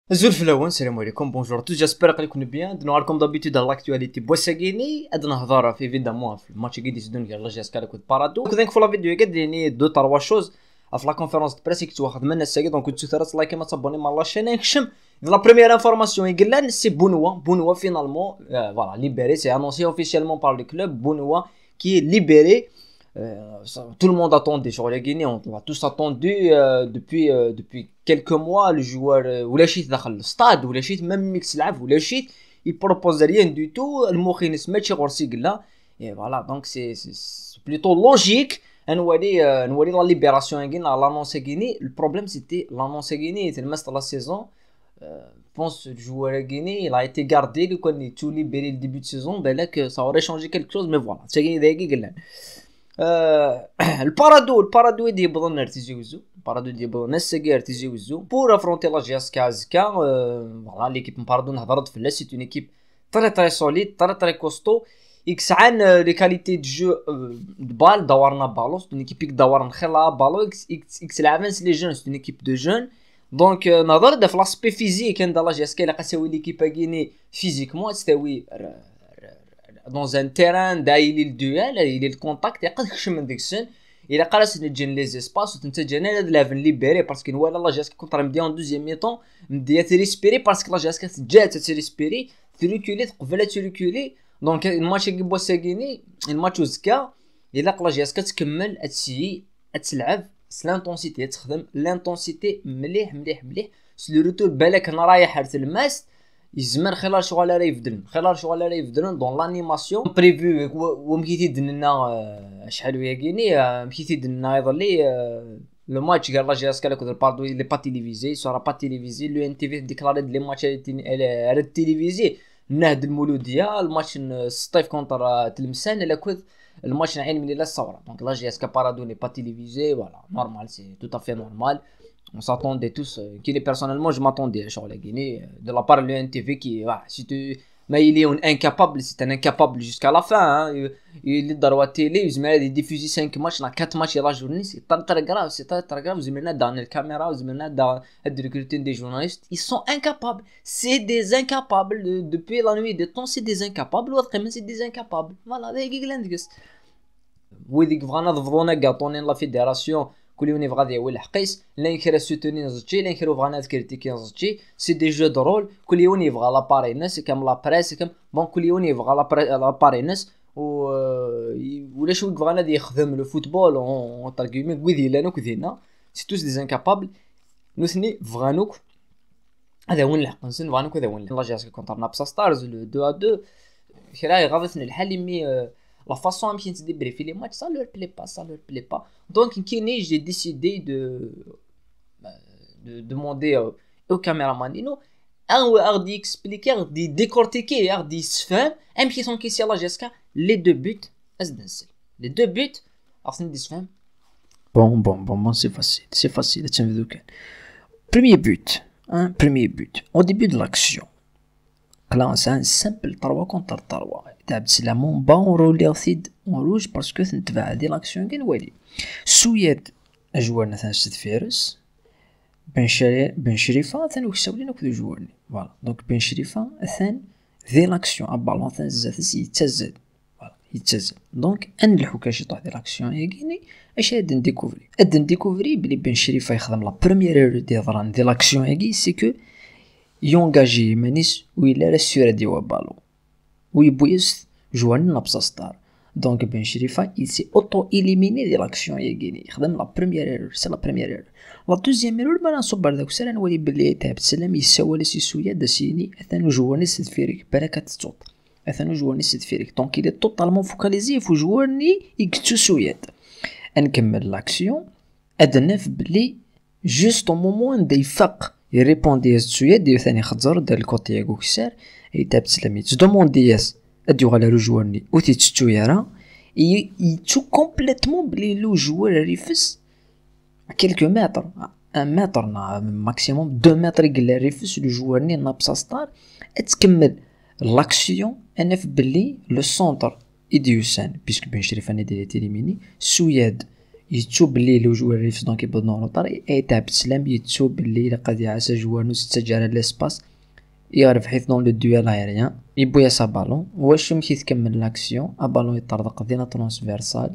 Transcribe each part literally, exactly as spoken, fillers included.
Azul Flowen, salam alaikum, bonjour à tous, j'espère que vous allez bien. Nous allons comme d'habitude dans l'actualité Boissagini, et nous allons évidemment le match qui se donne la J S K avec Parado. Donc, dans la vidéo, il y a deux trois choses. À la conférence de presse qui tu as fait, c'est donc tu te like et t'abonner à la chaîne. La première information, c'est Bounoua. Bounoua finalement, voilà, libéré, c'est annoncé officiellement par le club. Bounoua qui est libéré. Euh, ça, tout le monde attendait sur la Guinée, on l'a tous attendu euh, depuis euh, depuis quelques mois. Le joueur ولا شيء دخل الستاد ولا شيء même ميكس لعب ولا شيء il propose rien du tout. المخينس ماشي غورسي قلا et voilà donc c'est c'est plutôt logique نولي نولي la libération Guinée l'annonce Guinée. Le problème c'était l'annonce Guinée était le match de la saison. Euh, je pense le joueur Guinée il a été gardé le quand il tout libéré le début de saison ben là que ça aurait changé quelque chose mais voilà c'est Guinée دقيقة قلنا البارادو البارادو دي يبغوا نرتيجيوزو البارادو دي يبغوا نسقي يرتيجيوزو بور افرونتي لا جي اس كا زكا فوالا ليكيب بارادو نهضرت في لا سي اون ايكيب تري تري سوليد تري تري كوستو يكسعان لي كاليتي دو جو بال دورنا بالو اون ايكيب دور نخلها بالو اكس اكس لعبانس لي جون اون ايكيب دو جون دونك نهضر في لاسبي فيزيك عند لا جي اس كا لا قاساوي ليكيب غيني فيزيكمون تستوي dans un terrain دايلي الدوال دايلي الكونتاكت يقدر يخشم من ديك السن الا قراس نجن لي زيسباس وتنتجنا هاد لافن ليبيري باسكو ولا لا جاسك كونتر مديا اون دوزيام ميطون مديا تريسبيري باسكو لا جاسك جات تريسبيري تريكولي قبل تريكولي دونك الماتش كي بوساكيني الماتش زكا الا لا جاسك تكمل اتسي اتلعب سلانتونسيتي تخدم لانتونسيتي مليح مليح مليح سلو روتور بالك انا رايح حرت الماس يزمر خلال شغل راه يفدلن خلال شغل راه يفدلن دون لانيماسيون بريفو ومكيتي دنا شحال ويا كيني مكيتي دنا يظلي لو ماتش قال لا جي اس كا كود باردو لي با تيليفيزي سورا با تيليفيزي لو ان تي في ديكلاري لي ماتش على التلفزيون نهد المولوديه الماتش ستيف كونتر تلمسان لا كود الماتش نعين من لا الصوره دونك لا جي اس كا بارادو لي با تيليفيزي فوالا نورمال سي تو افي نورمال. On s'attendait tous, euh, qui personnellement je m'attendais sur la Guinée, de la part de l'U N T V qui, ouais, si tu, mais il est un incapable, c'est un incapable jusqu'à la fin, hein. Il, il est dans la télé, il met des diffusés cinq matchs, dans quatre matchs la journée, c'est très très grave, c'est très très grave, vous mettez dans les caméras, vous mettez dans le recrutement des journalistes, ils sont incapables, c'est des incapables, depuis la nuit de temps, c'est des incapables, l'autre c'est des incapables, voilà, c'est ce que وذيك فغانا ضفضونا قاطونين لا فيدراسيون كل يوم يبغى ذي ولا حقيس لا ينكر سوتوني نزتشي لا ينكر فغانا كريتيكي نزتشي سي دي جو درول كل يوم يبغى لا باري ناس كام لا بريس كام بون كل يوم يبغى لا لا باري ناس و ولا شو فغانا ذي يخدم لو فوتبول اون تارغيمي كويدي لانو كذينا سي توس دي زانكابابل نوثني فغانوك هذا وين الحق نسن فغانوك هذا وين لا جاسك كونتر نابسا ستارز لو دو ا دو كراي غاضتني الحال مي la façon dont ils se débriefent les matchs, ça leur plaît pas, ça leur plaît pas. Donc, j'ai décidé de, de demander au caméraman, un d'y expliquer, d'y décortiquer, d'y se faire, un petit son qui s'y a la Jessica, les deux buts, les deux buts, Arsène d'y se faire. Bon, bon, bon, bon, c'est facile, c'est facile, premier but, hein, premier but, au début de l'action. Là, c'est un simple trois contre trois. تاع سلامون با ونرولي غثيد ونروج باسكو تنتبع هادي لاكسيون كي نوالي سوياد اجوارنا ثان ست فيرس بن شري بن شريفه ثان وكساو لينا كذو جوارني فوالا دونك بن شريفه ثان ذي لاكسيون ابالون ثان زات يتزاد فوالا يتزاد دونك انلحو كاش يطيح دي لاكسيون ياكيني اش هاد نديكوفري هاد نديكوفري بلي بن شريفه يخدم لا بروميير ايرور دي ضران دي لاكسيون ياكي سي كو يونغاجي مانيس ويلا لا سير ديوا بالو ويبويس جوان نابسا ستار دونك بن شريفه il s'est auto éliminé de l'action ياكيني يخدم لا بروميير ايرور سي لا بروميير ايرور لا دوزيام ايرور ما نصبر داك السنه نولي بلي تاع بسلام يساوى لسي سويا داسيني اثانو جواني سيد فيريك بركه تصوت اثانو جواني سيد فيريك دونك il est totalement focalisé في جواني يكتو سوياد نكمل لاكسيون ادنف بلي جوست او مومون دا يفق يريبوندي سوياد دير ثاني خزر دار الكوتي ياكو كسار اي تاع بسلام يتدوموندياس اديو على لو جوارني او تيتشو يرا اي يتشو كومبليتمون بلي لو جوار ريفس كيلكو متر ان متر ماكسيموم دو متر يقلا ريفس لو جوارني نابسا ستار تكمل لاكسيون انا في بلي لو سونتر ايديوسان بيسك بن شريف انا ديال تيليميني سوياد يتشوف باللي لو جوار ريفس دونك يبدو روطار اي تاع بسلام يتشوف باللي لقد يعسى جوار نو ستجار ليسباس يعرف حيث دون لو دويل ايريان يبويا سا بالون واش مشي تكمل لاكسيون ا بالون يطردق دينا ترانسفيرسال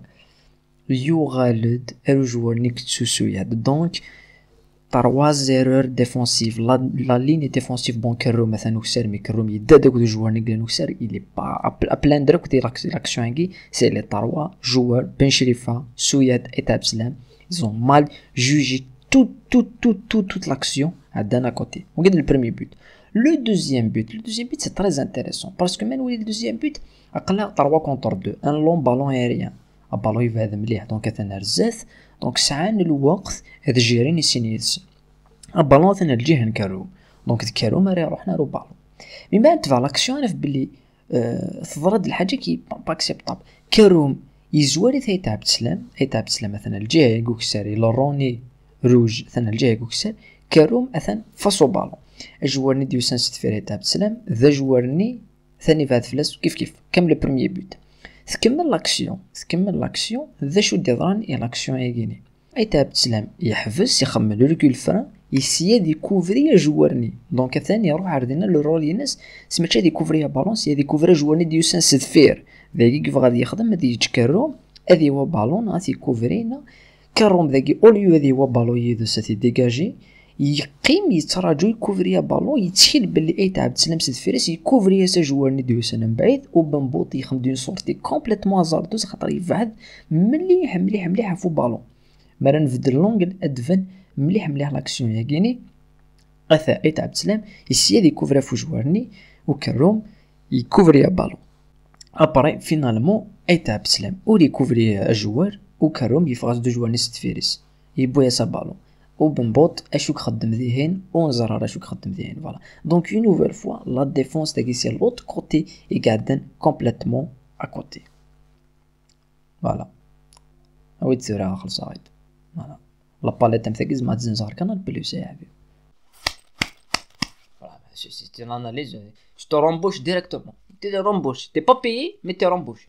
يغالد ارو جوار نيك تسوسوياد دونك trois erreurs défensives. La, la ligne défensive bon Kerro مثلا وكسر مي كروم يدا داك دو جوار نقدر وكسر il est pas à plein درك دير l'action هاكي c'est les trois joueurs Ben Cherifa Souyad et Tabslam ils ont mal jugé tout tout tout tout toute l'action à d'un côté on regarde le premier but le deuxième but le deuxième but c'est très intéressant parce que même le deuxième but أقلا trois contre deux un long ballon aérien un ballon يفاد مليح دونك اثنا رزاث دونك ساعان الوقت هاد جيرين يسينيس البالون ثنا الجهه نكرو دونك تكرو مري روحنا رو بالون من بعد تبع لاكسيون عرف بلي أه تضرد الحاجه كي باكسيبطاب كروم يزوالي ثاي تاع بسلام اي تاع بسلام مثلا الجهه يقوك ساري لوروني روج ثنا الجهه يقوك سار كروم اثن فاسو بالون جوارني ديو سانس تفيري تاع بسلام ذا جوارني ثاني فهاد فلاس كيف كيف كمل البريمير بوت تكمل لاكسيون تكمل لاكسيون ذا شو ديضران اي لاكسيون يجيني اي تاع بسلام يحفز يخمل ريكول فران يسيا ديكوفري جوارني دونك ثاني يروح عردنا لو رول ينس سمعتش ديكوفري بالون سي ديكوفري جوارني ديو سانس دفير ذاكي كيف غادي يخدم غادي يتكرو هذي هو بالون غادي كوفرينا كروم ذاكي اوليو هذي هو بالون يدو ساتي ديجاجي يقيم يتراجو يكوفريا بالون يتخيل باللي اي تاع بسلام سيد فيرس يكوفريا سا جوارني ديو سنه من بعيد وبنبوط يخدم دون سورتي كومبليتمون زاردوز خاطر يفعد مليح مليح مليح فو بالون مرا نفدل لونغ ادفن مليح مليح لاكسيون ياكيني اثا اي تاع بسلام يسيا ديكوفري فو جوارني وكروم يكوفريا بالون ابري فينالمون اي تاع بسلام او ديكوفري جوار وكروم يفغاز دو جوارني سيد فيرس يبويا سا بالون وبنبوط اشوك خدم ذهين ونزرار اشوك خدم ذهين فوالا دونك اون نوفيل فوا لا ديفونس تاعي سي لوط كوتي يقعدن كومبليتمون ا كوتي فوالا هاوي تسيرها خلص هايد فوالا لا باليت تاعي ما تزنزار كان بلوس يا حبيبي فوالا سي ان اناليز جو تو رومبوش ديريكتومون تي رومبوش تي با بايي مي تي رومبوش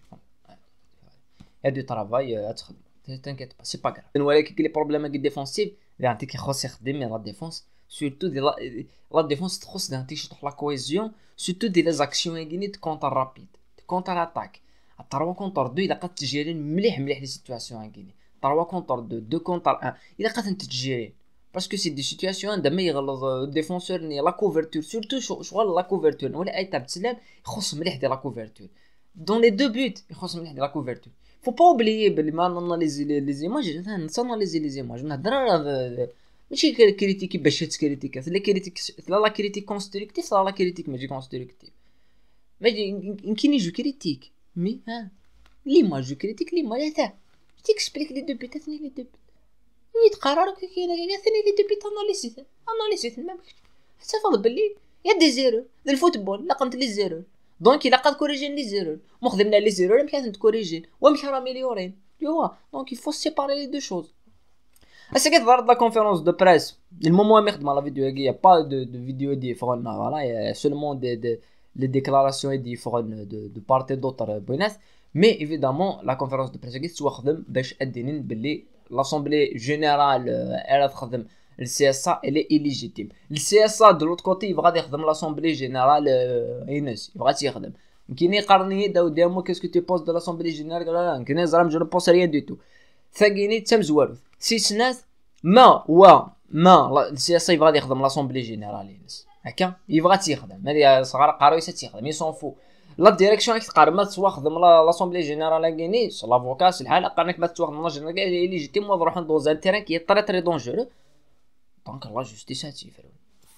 يا دو طرافاي تخدم تنكيت با سي با غراف ولكن كي لي بروبليم كي ديفونسيف يعني كيخص يخدم لا ديفونس سورتو دي لا ديفونس تخص ده تيشطح لا كويزيون سورتو دي لي زاكسيون يغني كونتر رابيد كونتر اتاك trois كونتر deux الا قد تجيرين مليح مليح لي سيتوياسيون يغني trois كونتر deux deux كونتر un الا قد انت تجيرين باسكو سي دي سيتوياسيون عندما يغلظ الديفونسور ني لا كوفرتور سورتو شغل لا كوفرتور ولا اي تاع بسلام يخص مليح دي لا كوفرتور دون لي دو بوت يخص مليح دي لا كوفرتور فو با اوبليي بلي ما ناناليزي لي زيماج ناناليزي لي زيماج نهضر ماشي كريتيكي باش تكريتيكا لا كريتيك لا لا كريتيك كونستركتيف لا لا كريتيك ماشي كونستركتيف ماشي يمكن يجو كريتيك مي ها لي ما جو كريتيك لي ما لا تاع تيكسبليك لي دو بيت ثاني لي دو بيت يتقرر كاينه ثاني لي دو بيت اناليسي اناليسي ما تفضل باللي يا دي زيرو الفوتبول لقمت لي زيرو دونك الا قد كوريجين لي زيرو مو خدمنا لي زيرو يمكن تكوريجين ويمكن راميليورين يوا دونك يفو سيباري لي دو شوز هسه كي ظهرت لا كونفيرونس دو بريس المومون ما خدم لا فيديو هي با دو دو فيديو دي فرون فوالا سولمون دي دي لي ديكلاراسيون دي فرون دو دو بارتي دوتر بوينات مي ايفيدامون لا كونفيرونس دو بريس كي سوا خدم باش ادينين باللي لاسومبلي جينيرال الا تخدم السي اس ا الي ايليجيتيم السي اس ا دو لوت كوتي يبغى يخدم لاسومبلي جينيرال اينس يبغى يخدم يمكن يقارني داو ديمو كيسكو تي بوست دو لاسومبلي جينيرال لا لا يمكن زعما جو بونس ريان دو تو ثاني تم زوالو سي سنات ما و ما السي اس يبغى يخدم لاسومبلي جينيرال اينس هكا يبغى تيخدم هذه صغار قارو يخدم يسون فو لا ديريكسيون كي تقارن ما تسوا خدم لاسومبلي جينيرال كيني سو لافوكاس الحال قارنك ما تسوا خدم لا جينيرال ايليجيتيم نروح ندوز التيران كي طري طري دونجورو دونك لا جوستيس تيفرون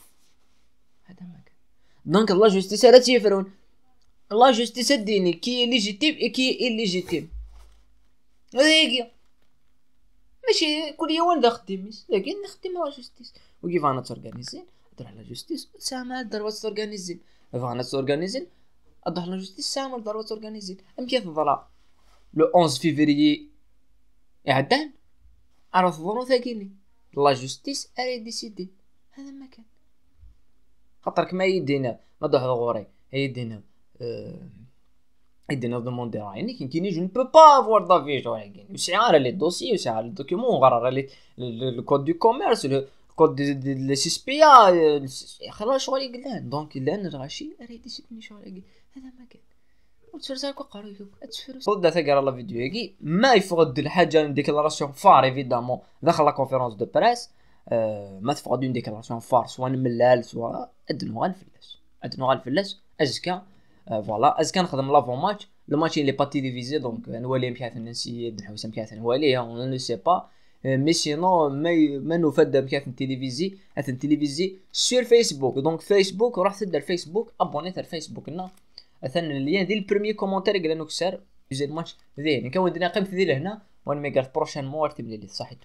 هذا ما كان دونك لا جوستيس لا تيفرون لا جوستيس ديني كي ليجيتيم اي كي ايليجيتيم هذيك ماشي كل يوم نخدم لكن نخدم لا جوستيس وكيف انا تورغانيزي هضر على جوستيس سامع ضربه تورغانيزي فانا تورغانيزي هضر على جوستيس سامع ضربه تورغانيزي ام كيف ضرا لو onze فيفري اعدان عرف ظروف ثاقيني لا جوستيس اري ديسيدي هذا ما كان خاطر كما يدينا نضح غوري يدينا أه يدينا دوموندي رايني كي كيني جو نبو با افوار دافي جو يعني وسي على لي دوسي وسي على الدوكيومون وغير لي الكود دو كوميرس الكود دي لي سي بي اي خلاص شغل يقلان دونك لان الغاشي ريدي سيتني شغل هذا ما كان وتفرزاك وقارو تفرز صد تقرا لا فيديو يجي ما يفقد الحاجه ديكلاراسيون فار ايفيدامون داخل لا كونفيرونس دو بريس أه ما تفقد اون ديكلاراسيون فار سوا نملال سوا ادنو غالفلاس ادنو غالفلاس ازكا أه فوالا ازكا نخدم لافون ماتش لو ماتش اللي با تيليفيزي دونك نولي مكاث نسي دحوس مكاث نولي اون نو سي با مي سينو ما ما نفد مكاث تيليفيزي اثن تيليفيزي سور فيسبوك دونك فيسبوك روح تدير فيسبوك ابونيت الفيسبوك لنا اثن اللين ديال البريمي كومونتير قال لنا كسر زيد ماتش ذي كون دينا قيمت ذي لهنا وان ميغارد بروشين مور تبلي لي صحيت